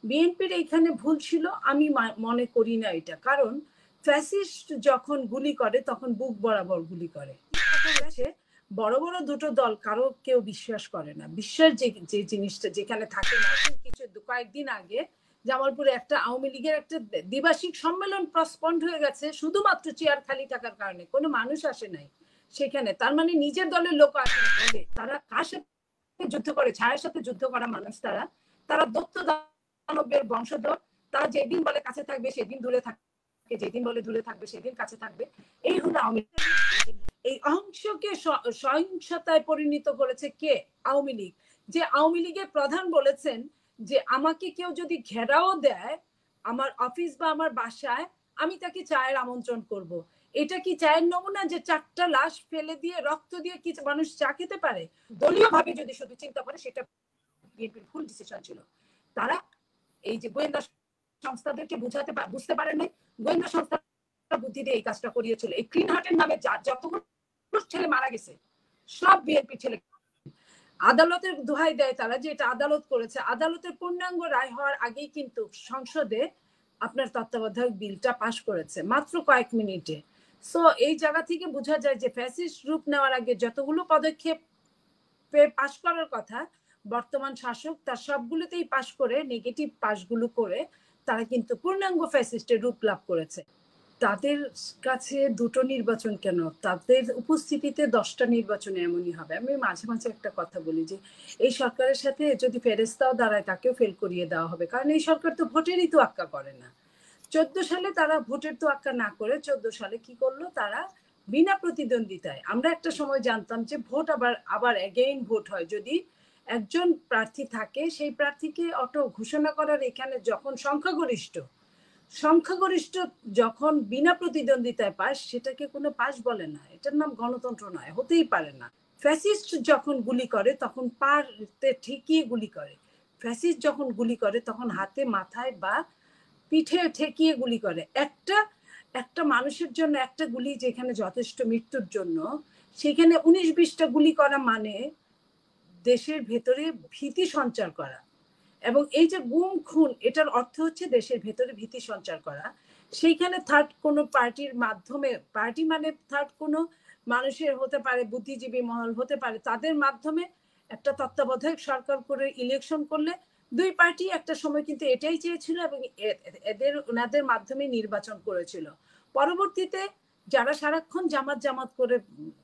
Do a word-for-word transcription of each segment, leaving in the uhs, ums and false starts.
বিএনপির এইখানে ভুল ছিল আমি মনে করি না এটা, কারণ ফ্যাসিস্ট যখন গুলি করে তখন বুক বরাবর গুলি করে। বড় বড় দুটো দল কারো কেউ বিশ্বাস করে না, বিশ্বাস যে যে জিনিসটা যেখানে থাকে না। কিছু কয়েকদিন আগে জামালপুরে একটা আওয়ামী লীগের একটা দ্বিবার্ষিক সম্মেলন প্রসপন্ড হয়ে গেছে শুধুমাত্র চেয়ার খালি থাকার কারণে, কোনো মানুষ আসে নাই সেখানে। তার মানে নিজের দলের লোক আসে বলে তারা কার সাথে যুদ্ধ করে? ছায়ের সাথে যুদ্ধ করা মানুষ তারা। তারা দত্ত দানবের বংশধর। তারা যেদিন বলে কাছে থাকবে সেদিন দূরে থাকবে, যেদিন বলে দূরে থাকবে সেদিন কাছে থাকবে। এই হলো আওয়ামী লীগ। এই অংশকে সহিংসতায় পরিণত করেছে কে? আওয়ামী লীগ। যে আওয়ামী লীগের প্রধান বলেছেন যে আমাকে কেউ যদি ঘেরাও দেয় আমার অফিস বা আমার বাসায়, আমি তাকে চায়ের আমন্ত্রণ করব। এটা কি চায়ের নমুনা যে চারটা লাশ ফেলে দিয়ে রক্ত দিয়ে কি মানুষ চা খেতে পারে? দলীয় ভাবে যদি শুধু চিন্তা করে সেটা বিএনপির ভুল ডিসিশন ছিল। তারা এই যে গোয়েন্দা সংস্থাদেরকে বুঝাতে বুঝতে পারে নাই, গোয়েন্দা সংস্থা বুদ্ধি দিয়ে এই কাজটা করিয়েছিল। এই ক্লিন হার্টের নামে যতগুলো ছেলে মারা গেছে সব বিএনপি ছেলে। আদালতের দোহাই দেয় তারা যে এটা আদালত করেছে। আদালতের পূর্ণাঙ্গ রায় হওয়ার আগেই কিন্তু সংসদে আপনার তত্ত্বাবধায়ক বিলটা পাশ করেছে মাত্র কয়েক মিনিটে। সো এই জায়গা থেকে বোঝা যায় যে ফ্যাসিস্ট রূপ নেওয়ার আগে যতগুলো পদক্ষেপ পাশ করার কথা বর্তমান শাসক তার সবগুলোতেই পাশ করে, নেগেটিভ পাশগুলো করে তারা কিন্তু পূর্ণাঙ্গ ফ্যাসিস্টের রূপ লাভ করেছে। তাদের কাছে দুটো নির্বাচন কেন? তাদের উপস্থিতিতে দশটা নির্বাচনে এমনই হবে। আমি মাঝে মাঝে একটা কথা বলি যে এই সরকারের সাথে যদি ফেরেস্তাও দাঁড়ায় তাকেও ফেল করিয়ে দেওয়া হবে, কারণ এই সরকার তো ভোটেরই তোয়াক্কা করে না। চোদ্দ সালে তারা ভোটের তোয়াক্কা না করে চোদ্দ সালে কি করলো? তারা বিনা প্রতিদ্বন্দ্বিতায়, আমরা একটা সময় জানতাম যে ভোট আবার আবার এগেইন ভোট হয় যদি একজন প্রার্থী থাকে, সেই প্রার্থীকে অটো ঘোষণা করার এখানে যখন সংখ্যাগরিষ্ঠ সংখ্যাগরিষ্ঠ যখন বিনা প্রতিদ্বন্দ্বিতায় পাস সেটাকে কোনো পাস বলে না, এটার নাম গণতন্ত্র নয়, হতেই পারে না। ফ্যাসিস্ট যখন গুলি করে তখন পাতে ঠেকিয়ে গুলি করে, ফ্যাসিস্ট যখন গুলি করে তখন হাতে মাথায় বা পিঠে ঠেকিয়ে গুলি করে। একটা একটা মানুষের জন্য একটা গুলি যেখানে যথেষ্ট মৃত্যুর জন্য, সেখানে উনিশ বিশটা গুলি করা মানে দেশের ভেতরে ভীতি সঞ্চার করা। এবং এই যে গুম খুন, এটার অর্থ হচ্ছে দেশের ভেতরে ভীতি সঞ্চার করা। সেইখানে থার্ড কোনো পার্টির মাধ্যমে, পার্টি মানে থার্ড কোনো মানুষের হতে পারে, বুদ্ধিজীবী মহল হতে পারে, তাদের মাধ্যমে একটা তত্ত্বাবধায়ক সরকার করে ইলেকশন করলে দুই পার্টি একটা সময় কিন্তু এটাই চেয়েছিল এবং এদের ওনাদের মাধ্যমে নির্বাচন করেছিল। পরবর্তীতে যারা সারাক্ষণ জামাত জামাত করে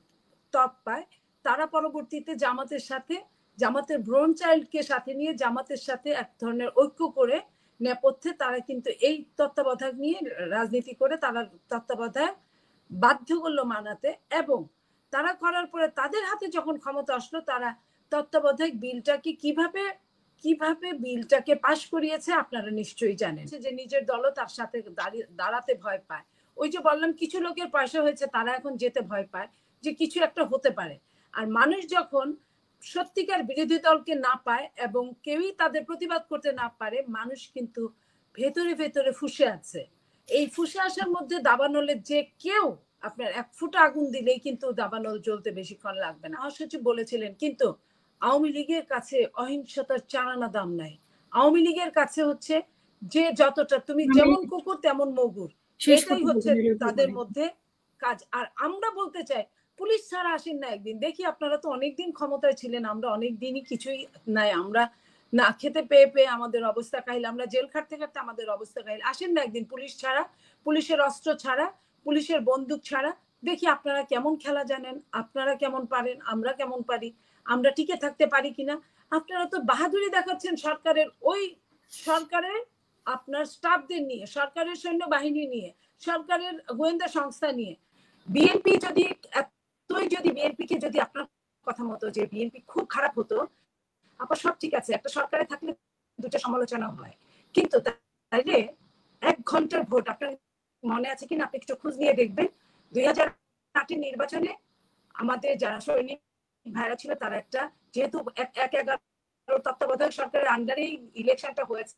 টপ পায় তারা পরবর্তীতে জামাতের সাথে, জামাতের ব্রোন চাইল্ডকে সাথে নিয়ে জামাতের সাথে এক ধরনের ঐক্য করে নেপথ্যে তারা কিন্তু এই তত্ত্বাবধায়ক নিয়ে রাজনীতি করে তারা তত্ত্বাবধায়ক বাধ্য করলো মানাতে। এবং তারা করার পরে তাদের হাতে যখন ক্ষমতা আসলো তারা তত্ত্বাবধায়ক বিলটাকে কিভাবে কিভাবে বিলটাকে পাশ করিয়েছে আপনারা নিশ্চয়ই জানেন, যে নিজের দলও তার সাথে দাঁড়াতে ভয় পায়। ওই যে বললাম কিছু লোকের পয়সা হয়েছে তারা এখন যেতে ভয় পায় যে কিছু একটা হতে পারে। আর মানুষ যখন সত্যিকার বিরোধী দলকে না পায় এবং কেউই তাদের প্রতিবাদ করতে না পারে, মানুষ কিন্তু ভেতরে ভেতরে ফুসে আছে। এই ফুসে আসার মধ্যে দাবানলের যে কেউ আপনার এক ফুটা আগুন দিলেই কিন্তু দাবানল জ্বলতে বেশিক্ষণ লাগবে না। মহাসচিব বলেছিলেন কিন্তু আওয়ামী লীগের কাছে অহিংসতার চারানা দাম নাই। আওয়ামী লীগের কাছে হচ্ছে যে যতটা তুমি যেমন কুকুর তেমন মগুর, সেটাই হচ্ছে তাদের মধ্যে কাজ। আর আমরা বলতে চাই পুলিশ ছাড়া আসেন না একদিন, দেখি আপনারা তো অনেকদিন ক্ষমতায় ছিলেন, আমরা অনেক দিনই কিছুই নাই, আমরা না খেতে পেয়ে পেয়ে আমাদের অবস্থা কাহিল, আমরা জেল খাটতে খাটতে আমাদের অবস্থা কাহিল। আসেন না একদিন পুলিশ ছাড়া, পুলিশের অস্ত্র ছাড়া, পুলিশের বন্দুক ছাড়া, দেখি আপনারা কেমন খেলা জানেন, আপনারা কেমন পারেন, আমরা কেমন পারি, আমরা টিকে থাকতে পারি কিনা। আপনারা তো বাহাদুরি দেখাচ্ছেন সরকারের, ওই সরকারের আপনার স্টাফদের নিয়ে, সরকারের সৈন্যবাহিনী নিয়ে, সরকারের গোয়েন্দা সংস্থা নিয়ে। বিএনপি যদি এতই যদি বিএনপিকে যদি আপনার কথা মতো যে বিএনপি খুব খারাপ হতো, আপনার সব ঠিক আছে, একটা সরকারে থাকলে দুটো সমালোচনা হয়, কিন্তু তাইলে এক ঘন্টার ভোট আপনার মনে আছে কিনা আপনি একটু খোঁজ নিয়ে দেখবেন। দুই হাজার আটের নির্বাচনে আমাদের যারা সৈনিক ভাইরা ছিল তারা একটা, যেহেতু এক এগারো তত্ত্বাবধায়ক সরকারের আন্ডারেই ইলেকশনটা হয়েছে,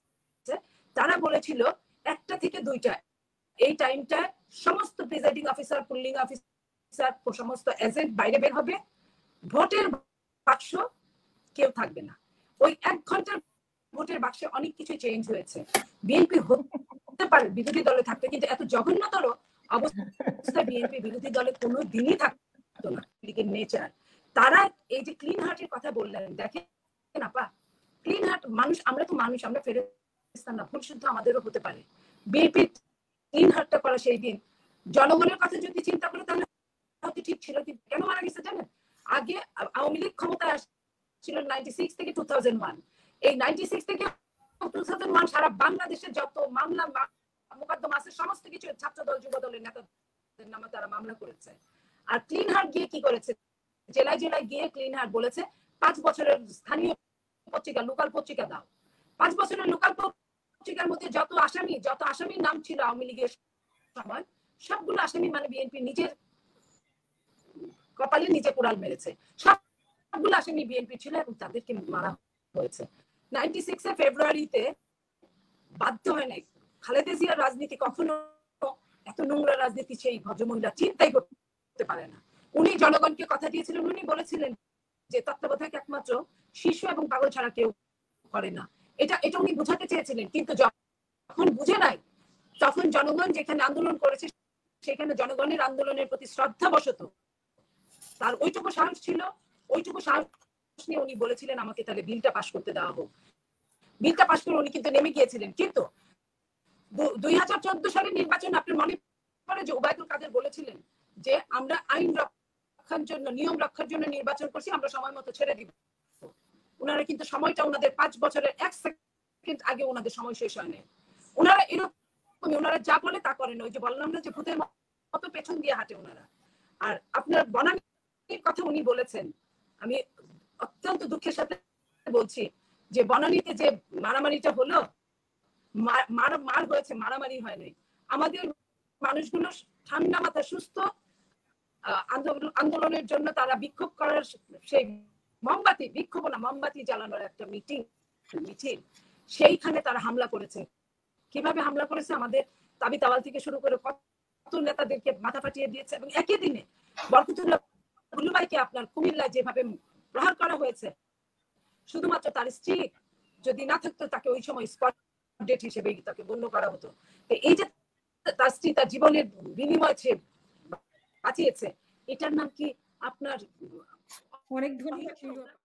তারা বলেছিল একটা থেকে দুইটা এই টাইমটা সমস্ত প্রিজাইডিং অফিসার, পুলিং অফিসার, সমস্ত এজেন্ট বাইরে বের হবে, ভোটের বাক্স কেউ থাকবে না। ওই এক ঘন্টার ভোটের বাক্সে অনেক কিছু চেঞ্জ হয়েছে। বিএনপি হতে পারে বিরোধী দলে থাকতে, কিন্তু এত জঘন্যতর অবস্থা বিএনপি বিরোধী দলে কোনো দিনই থাকতো না। লীগের নেচার, তারা এই যে ক্লিন হার্টের কথা বললেন, দেখেন আপা, ক্লিন হার্ট মানুষ, আমরা তো মানুষ, আমরা ফেরেশতা না, ভুল শুদ্ধ আমাদেরও হতে পারে। বিএনপি ক্লিন হার্টটা করা সেই দিন জনগণের কথা যদি চিন্তা করে তাহলে হয়তো ঠিক ছিল। কিন্তু কেন মারা গেছে জানেন? আগে আওয়ামী লীগ ক্ষমতায় আসছিল নাইনটি সিক্স থেকে টু থাউজেন্ড ওয়ান, এই নাইনটি সিক্স থেকে টু থাউজেন্ড ওয়ান সারা বাংলাদেশের যত মামলা মোকদ্দমা আছে সমস্ত কিছু ছাত্র দল যুব দলের নেতাদের নামে তারা মামলা করেছে। আর ক্লিন হার্ট গিয়ে কি করেছে, জেলায় জেলায় গিয়ে ক্লিন হার্ট বলেছে পাঁচ বছরের স্থানীয় পত্রিকা, লোকাল পত্রিকা দাও। পাঁচ বছরের লোকাল পত্রিকার মধ্যে যত আসামি যত আসামির নাম ছিল আওয়ামী লীগের সময়, সবগুলো আসামি মানে বিএনপি নিজের কপালে নিজে কোড়াল মেরেছে। সবগুলো আসামি বিএনপি ছিল এবং তাদেরকে মারা হয়েছে। নাইনটি সিক্স এর ফেব্রুয়ারিতে বাধ্য হয় নাই। খালেদা জিয়ার রাজনীতি কখনো এত নোংরা রাজনীতি সেই ভদ্রমহিলা চিন্তাই করতে পারে না। উনি জনগণকে কথা দিয়েছিলেন, উনি বলেছিলেন যে তত্ত্বাবধায়ক একমাত্র শিশু এবং পাগল ছাড়া কেউ করে না। এটা এটা উনি বোঝাতে চেয়েছিলেন, কিন্তু যখন বুঝে নাই তখন জনগণ যেখানে আন্দোলন করেছে সেখানে জনগণের আন্দোলনের প্রতি শ্রদ্ধাবশত তার ওইটুকু সাহস ছিল, ওইটুকু সাহস নিয়ে উনি বলেছিলেন আমাকে তাহলে বিলটা পাশ করতে দেওয়া হোক। বিলটা পাশ করে উনি কিন্তু নেমে গিয়েছিলেন। কিন্তু দুই হাজার চোদ্দ সালের নির্বাচন আপনার মনে পড়ে যে ওবায়দুল কাদের বলেছিলেন যে আমরা আইন রক্ষার জন্য, নিয়ম রক্ষার জন্য নির্বাচন করছি, আমরা সময় মতো ছেড়ে দিব। ওনারা কিন্তু সময়টা ওনাদের পাঁচ বছরের এক সেকেন্ড আগে ওনাদের সময় শেষ হয় না। ওনারা এরকম, ওনারা যা বলে তা করেন। ওই যে বললাম না যে ভূতের মতো পেছন দিয়ে হাঁটে ওনারা। আর আপনার বনানীর কথা উনি বলেছেন, আমি অত্যন্ত দুঃখের সাথে বলছি যে বনানীতে যে মারামারিটা হলো, মার মার হয়েছে, মারামারি হয় নাই। আমাদের মানুষগুলো ঠান্ডা মাথা সুস্থ আন্দোলনের জন্য তারা বিক্ষোভ করার সেই মোমবাতি, বিক্ষোভ না মোমবাতি জ্বালানোর একটা মিটিং মিছিল, সেইখানে তারা হামলা করেছে। কিভাবে হামলা করেছে? আমাদের তাবি তাওয়াল থেকে শুরু করে কত নেতাদেরকে মাথা ফাটিয়ে দিয়েছে। এবং একই দিনে বরকতুল্লাহ বুলুভাইকে আপনার কুমিল্লায় যেভাবে প্রহার করা হয়েছে, শুধুমাত্র তার স্ত্রী যদি না থাকতো তাকে ওই সময় স্পট ডেট হিসেবে তাকে গণ্য করা হতো। এই যে তার স্ত্রী তার জীবনের বিনিময়ে বাঁচিয়েছে, এটার নাম কি আপনার? অনেক ধন্যবাদ।